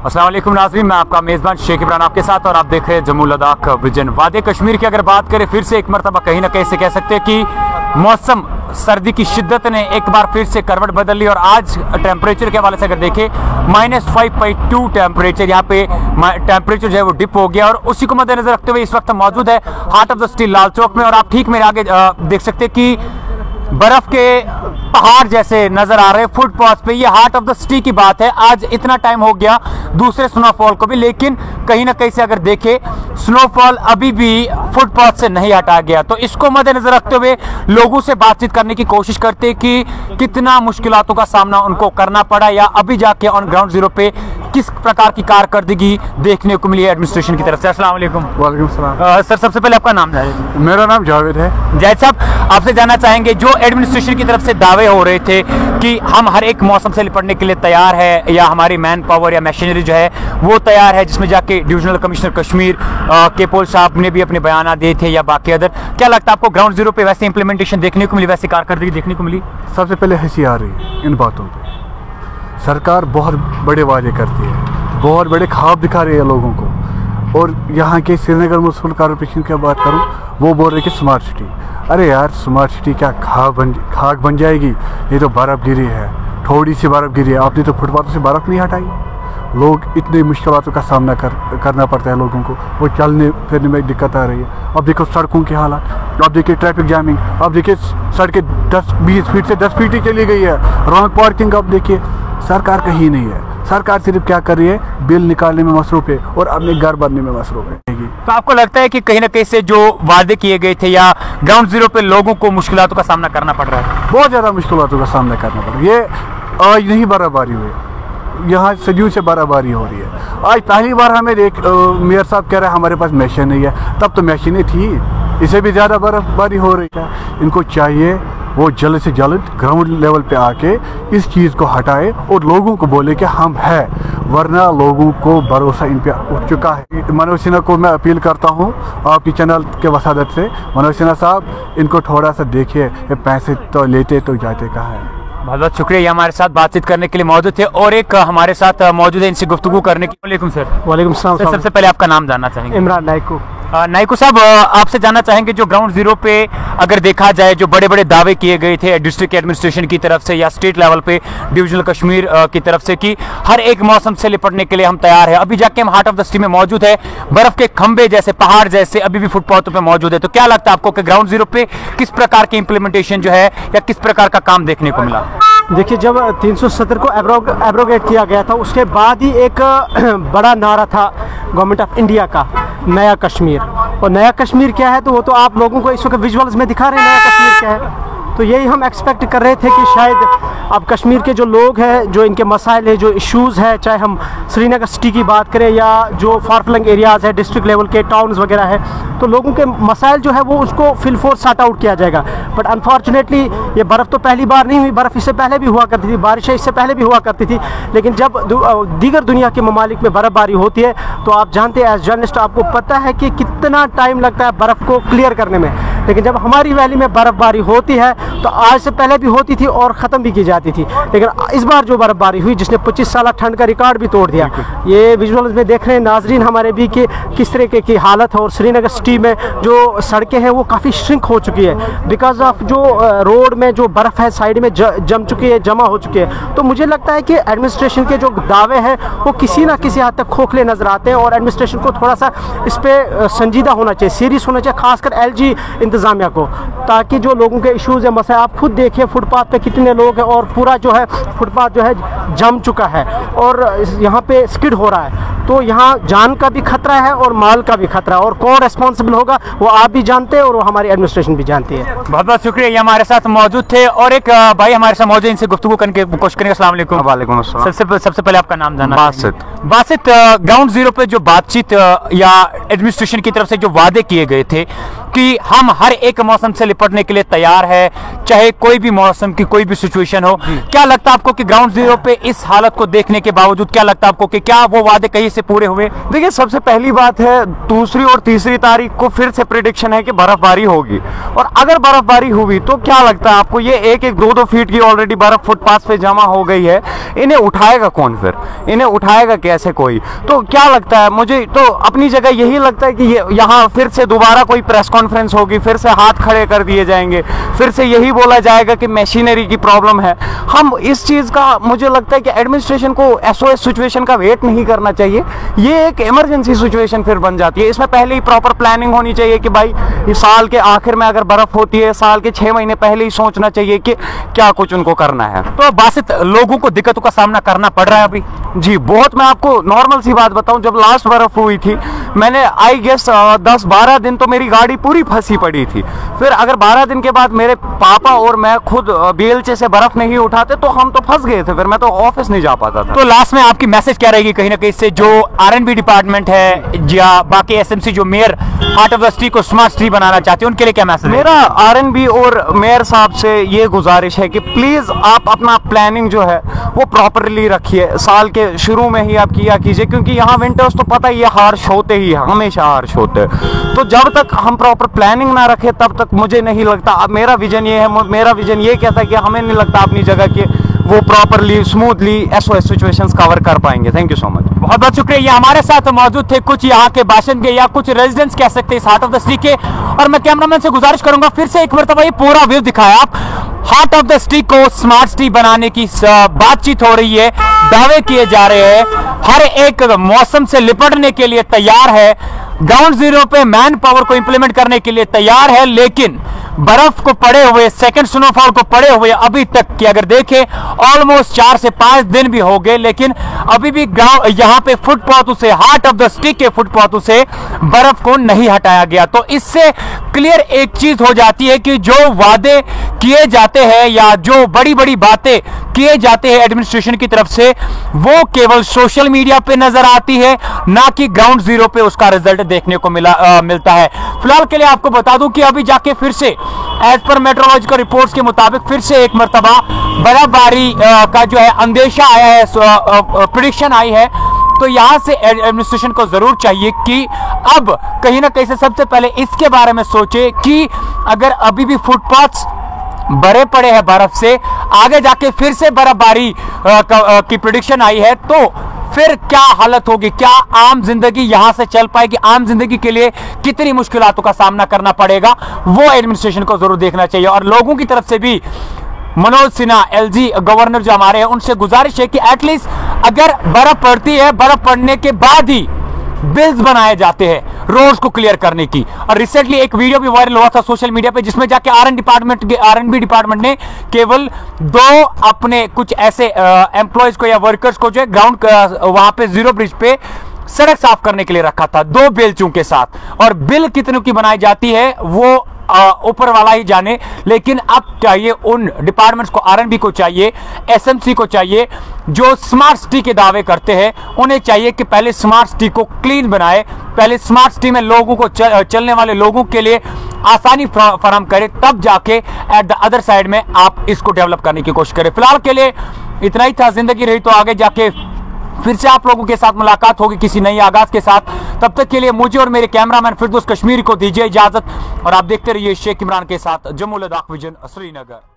अस्सलाम वालेकुम नाज़रीन, मैं आपका मेज़बान शेख इमरान आपके साथ और आप देख रहे हैं जम्मू लद्दाख विजन। वादी कश्मीर की अगर बात करें फिर से एक मरतबा कहीं ना कहीं से कह सकते हैं कि मौसम सर्दी की शिद्दत ने एक बार फिर से करवट बदल ली और आज टेम्परेचर के हवाले से अगर देखें -5.2 टेम्परेचर यहाँ पे टेम्परेचर जो है वो डिप हो गया और उसी को मद्देनजर रखते हुए इस वक्त हम मौजूद है heart of the city Lal Chowk में और आप ठीक मेरे आगे देख सकते हैं कि बर्फ के पहाड़ जैसे नजर आ रहे हैं फुटपाथ पे। ये हार्ट ऑफ द सिटी की बात है। आज इतना टाइम हो गया दूसरे स्नोफॉल को भी, लेकिन कहीं ना कहीं से अगर देखें स्नोफॉल अभी भी फुटपाथ से नहीं हटा गया। तो इसको मद्देनजर रखते हुए लोगों से बातचीत करने की कोशिश करते हैं कि कितना मुश्किलातों का सामना उनको करना पड़ा या अभी जाके ऑन ग्राउंड जीरो पे किस प्रकार की कारकर्दगी देखने को मिली है एडमिनिस्ट्रेशन की तरफ से। अस्सलाम वालेकुम। वालेकुम सलाम। सर, सबसे पहले आपका नाम जावेद। मेरा नाम जावेद है। जावेद साहब, आपसे जानना चाहेंगे जो एडमिनिस्ट्रेशन की तरफ से दावे हो रहे थे कि हम हर एक मौसम से निपटने के लिए तैयार है या हमारी मैन पावर या मशीनरी जो है वो तैयार है, जिसमें जाके डिविजनल कमिश्नर कश्मीर केपोल साहब ने भी अपने बयान दिए थे या बाकी अदर, क्या लगता है आपको ग्राउंड जीरो पे वैसे इंप्लीमेंटेशन देखने को मिली, वैसे कारकर्दगी देखने को मिली? सबसे पहले हंसी आ रही है इन बातों पे। सरकार बहुत बड़े वादे करती है, बहुत बड़े ख्वाब दिखा रही है लोगों को, और यहाँ के श्रीनगर म्यूनसिपल कॉर्पोरेशन की बात करूँ वो बोल रहे कि स्मार्ट सिटी। अरे यार, स्मार्ट सिटी क्या खाक बन जाएगी? ये तो बर्फ़ गिरी है, थोड़ी सी बर्फ़ गिरी है, आपने तो फुटपाथों से बर्फ़ नहीं हटाई। लोग इतनी मुश्किलों का सामना करना पड़ता है लोगों को, वो चलने फिरने में दिक्कत आ रही है। अब देखो सड़कों की हालत, अब देखिए ट्रैफिक जैमिंग, अब देखिए सड़कें 10-20 फीट से 10 फीट ही चली गई है, रॉन्ग पार्किंग। अब देखिए सरकार कहीं नहीं है, सरकार सिर्फ क्या कर रही है, बिल निकालने में मसरूफ़ है और अपने घर बनने में मसरूफ़ है। तो आपको लगता है कि कहीं ना कहीं से जो वादे किए गए थे या ग्राउंड जीरो पे लोगों को मुश्किलातों का सामना करना पड़ रहा है? बहुत ज़्यादा मुश्किलातों का सामना करना पड़ रहा है। ये आज नहीं बर्फबारी हुई, यहाँ सदियों से बर्फबारी हो रही है। आज पहली बार हमें मेयर साहब कह रहे हैं हमारे पास मशीन नहीं है, तब तो मशीनें थी, इसे भी ज़्यादा बर्फबारी हो रही है। इनको चाहिए वो जल्द से जल्द ग्राउंड लेवल पे आके इस चीज़ को हटाए और लोगों को बोले कि हम हैं, वरना लोगों को भरोसा इन पे उठ चुका है। मनोज सिन्हा को मैं अपील करता हूँ आपकी चैनल के वसादत से, मनोज सिन्हा साहब इनको थोड़ा सा देखिए, ये पैसे तो लेते तो जाते कहाँ हैं। बहुत बहुत शुक्रिया, ये हमारे साथ बातचीत करने के लिए मौजूद थे और एक हमारे साथ मौजूद है इनसे गुफ्तगू करने की। वालेकुम सर। वालेकुम सलाम। सबसे पहले आपका नाम जानना चाहेंगे? इमरान नाइकू। नाइकू साहब, आपसे जानना चाहेंगे जो ग्राउंड जीरो पे अगर देखा जाए जो बड़े बड़े दावे किए गए थे डिस्ट्रिक्ट एडमिनिस्ट्रेशन की तरफ से या स्टेट लेवल पे डिविजनल कश्मीर की तरफ से कि हर एक मौसम से निपटने के लिए हम तैयार है, अभी जाके हम हार्ट ऑफ द सिटी में मौजूद है, बर्फ के खंभे जैसे पहाड़ जैसे अभी भी फुटपाथों पे मौजूद है, तो क्या लगता है आपको कि ग्राउंड जीरो पे किस प्रकार की इंप्लीमेंटेशन जो है या किस प्रकार का काम देखने को मिला? देखिए, जब 370 को एब्रोगेट किया गया था उसके बाद ही एक बड़ा नारा था गवर्नमेंट ऑफ इंडिया का, नया कश्मीर। और नया कश्मीर क्या है, तो वो तो आप लोगों को इस वक्त विजुअल्स में दिखा रहे हैं नया कश्मीर क्या है। तो यही हम एक्सपेक्ट कर रहे थे कि शायद अब कश्मीर के जो लोग हैं, जो इनके मसाइल है, जो इश्यूज़ है, चाहे हम श्रीनगर सिटी की बात करें या जो फारफ्लंग एरियाज़ है, डिस्ट्रिक्ट लेवल के टाउन्स वगैरह है, तो लोगों के मसाइल जो है वो उसको फिल फोर्स सॉर्ट आउट किया जाएगा। बट अनफॉर्चुनेटली ये बर्फ़ तो पहली बार नहीं हुई, बर्फ़ इससे पहले भी हुआ करती थी, बारिशें इससे पहले भी हुआ करती थी, लेकिन जब दीगर दुनिया के ममालिक में बर्फ़बारी होती है तो आप जानते हैं एज जर्नलिस्ट आपको पता है कि कितना टाइम लगता है बर्फ़ को क्लियर करने में। लेकिन जब हमारी वैली में बर्फ़बारी होती है तो आज से पहले भी होती थी और ख़त्म भी की जाती थी, लेकिन इस बार जो बर्फ़बारी हुई जिसने 25 साल ठंड का रिकॉर्ड भी तोड़ दिया, ये विजुअल्स में देख रहे हैं नाजरीन हमारे भी कि किस तरीके की हालत है। और श्रीनगर सिटी में जो सड़कें हैं वो काफ़ी श्रिंक हो चुकी है बिकॉज ऑफ जो रोड में जो बर्फ़ है साइड में जम चुकी है, जमा हो चुकी है। तो मुझे लगता है कि एडमिनिस्ट्रेशन के जो दावे हैं वो किसी ना किसी हद तक खोखले नज़र आते हैं और एडमिनिस्ट्रेशन को थोड़ा सा इस पर संजीदा होना चाहिए, सीरियस होना चाहिए, खासकर LG इंतज़ामिया को, ताकि जो लोगों के इशूज़ है, मसला आप खुद देखिए फुटपाथ पे कितने लोग हैं और पूरा जो है फुटपाथ जो है जम चुका है और यहाँ पे स्किड हो रहा है। तो यहाँ जान का भी खतरा है और माल का भी खतरा है और कौन रिस्पॉन्सिबल होगा वो आप भी जानते हैं और वो हमारी एडमिनिस्ट्रेशन भी जानती है। बहुत बहुत शुक्रिया, ये हमारे साथ मौजूद थे और एक भाई हमारे साथ मौजूद, इनसे गुफ्तगू करने की कोशिश करेंगे। अस्सलाम वालेकुम। वालेकुम अस्सलाम। सबसे पहले आपका नाम जानना? बासित। ग्राउंड जीरो पे जो बातचीत या एडमिनिस्ट्रेशन की तरफ से जो वादे किए गए थे कि हम हर एक मौसम से निपटने के लिए तैयार है, चाहे कोई भी मौसम की कोई भी सिचुएशन हो। क्या लगता है आपको कि ग्राउंड जीरो पे इस हालत को देखने के बावजूद क्या लगता है आपको कि क्या वो वादे कहीं से पूरे हुए? देखिए, सबसे पहली बात है, दूसरी और तीसरी तारीख को फिर से प्रिडिक्शन है कि बर्फबारी होगी, और अगर बर्फबारी हुई तो क्या लगता है आपको, ये 1-2 फीट की ऑलरेडी बर्फ फुटपाथ पे जमा हो गई है, इन्हें उठाएगा कौन? फिर इन्हें उठाएगा कैसे कोई? तो क्या लगता है मुझे, तो अपनी जगह यही लगता है कि यहाँ फिर से दोबारा कोई प्रेस कॉन्फ्रेंस होगी, फिर से हाथ खड़े कर दिए जाएंगे, फिर से यही बोला जाएगा कि मशीनरी की प्रॉब्लम है। हम इस चीज़ का, मुझे लगता है कि एडमिनिस्ट्रेशन को SOS सिचुएशन का वेट नहीं करना चाहिए। ये एक इमरजेंसी सिचुएशन फिर बन जाती है। इसमें पहले ही प्रॉपर प्लानिंग होनी चाहिए कि भाई इस साल के आखिर में अगर बर्फ होती है, साल के 6 महीने पहले ही सोचना चाहिए कि क्या कुछ उनको करना है। तो बासित, लोगों को दिक्कतों का सामना करना पड़ रहा है अभी? जी बहुत। मैं आपको नॉर्मल सी बात बताऊं, जब लास्ट बर्फ हुई थी, मैंने आई गेस 10-12 दिन तो मेरी गाड़ी पूरी फंसी पड़ी थी। फिर अगर 12 दिन के बाद मेरे पापा और मैं खुद बेलचे से बर्फ नहीं उठाते तो हम तो फंस गए थे, फिर मैं तो ऑफिस नहीं जा पाता था। तो लास्ट में आपकी मैसेज क्या रहेगी कहीं ना कहीं से जो R&B डिपार्टमेंट है या बाकी SMC जो mayor heart of the city को स्मार्ट सिटी बनाना चाहते हैं, उनके लिए क्या मैसेज? मेरा R&B और मेयर साहब से ये गुजारिश है कि प्लीज आप अपना प्लानिंग जो है वो प्रॉपरली रखिए, साल के शुरू में ही आप किया कीजिए, क्योंकि यहाँ विंटर्स तो पता ही है हार्श होते ही है, हमेशा हार्श होते हैं। तो जब तक हम प्रॉपर प्लानिंग ना रखें तब तक मुझे नहीं लगता, अब मेरा विजन ये है, मेरा विजन ये कहता है कि हमें नहीं लगता अपनी जगह कि वो properly smoothly SOS situations cover कर पाएंगे। Thank you so much. बहुत बहुत शुक्रिया। ये हमारे साथ मौजूद थे कुछ यहाँ के बाशिंदे या कुछ रेजिडेंट्स कह सकते हैं इस हार्ट ऑफ द सिटी के, और मैं कैमरामैन से गुजारिश करूंगा फिर से एक मरतबा ये पूरा व्यू दिखाया आप। हार्ट ऑफ द सिटी को स्मार्ट सिटी बनाने की बातचीत हो रही है, दावे किए जा रहे हैं, हर एक मौसम से निपटने के लिए तैयार है, ग्राउंड जीरो पे मैन पावर को इंप्लीमेंट करने के लिए तैयार है, लेकिन बर्फ को पड़े हुए, सेकंड स्नोफॉल को पड़े हुए अभी तक की अगर देखें ऑलमोस्ट 4 से 5 दिन भी हो गए, लेकिन अभी भी यहाँ पे फुटपाथों से, हार्ट ऑफ द सिटी के फुटपाथों से बर्फ को नहीं हटाया गया। तो इससे क्लियर एक चीज हो जाती है कि जो वादे किए जाते हैं या जो बड़ी बड़ी बातें किए जाते हैं एडमिनिस्ट्रेशन की तरफ से, वो केवल सोशल मीडिया पे नजर आती है, ना कि ग्राउंड जीरो पे उसका रिजल्ट देखने को मिलता है। फिलहाल के लिए आपको बता दूं कि अभी जाके फिर से एज पर मेट्रोलॉजिकल रिपोर्ट्स के मुताबिक फिर से एक मरतबा बर्फबारी का जो है अंदेशा आया है, प्रेडिक्शन आई है। तो यहां से एडमिनिस्ट्रेशन को जरूर चाहिए कि अब कहीं ना कहीं से सबसे पहले इसके बारे में सोचे कि अगर अभी भी फुटपाथ्स भरे पड़े हैं बर्फ से, आगे जाके फिर से बर्फबारी की प्रेडिक्शन आई है, तो फिर क्या हालत होगी, क्या आम जिंदगी यहां से चल पाएगी, आम जिंदगी के लिए कितनी मुश्किलातों का सामना करना पड़ेगा, वो एडमिनिस्ट्रेशन को जरूर देखना चाहिए। और लोगों की तरफ से भी मनोज सिन्हा LG गवर्नर जो हमारे हैं, उनसे गुजारिश है कि एटलीस्ट अगर बर्फ पड़ती है, बर्फ पड़ने के बाद ही बिल्स बनाए जाते हैं रोड्स को क्लियर करने की। और रिसेंटली एक वीडियो भी वायरल हुआ था सोशल मीडिया पे, जिसमें जाके R&B डिपार्टमेंट ने केवल 2 अपने कुछ ऐसे एम्प्लॉयज को या वर्कर्स को जो है ग्राउंड वहां पे जीरो ब्रिज पे सड़क साफ करने के लिए रखा था, 2 बेलचों के साथ। और बिल कितनों की बनाई जाती है वो ऊपर वाला ही जाने, लेकिन अब चाहिए उन डिपार्टमेंट्स को, R&B को चाहिए, SMC को चाहिए जो स्मार्ट सिटी के दावे करते हैं, उन्हें चाहिए कि पहले स्मार्ट सिटी को क्लीन बनाए, पहले स्मार्ट सिटी में लोगों को चलने वाले लोगों के लिए आसानी फराहम करे, तब जाके एट द अदर साइड में आप इसको डेवलप करने की कोशिश करें। फिलहाल के लिए इतना ही था, जिंदगी रही तो आगे जाके फिर से आप लोगों के साथ मुलाकात होगी किसी नई आगाज के साथ। तब तक के लिए मुझे और मेरे कैमरामैन फिरदौस कश्मीरी को दीजिए इजाजत, और आप देखते रहिए शेख इमरान के साथ जम्मू लद्दाख विजन श्रीनगर।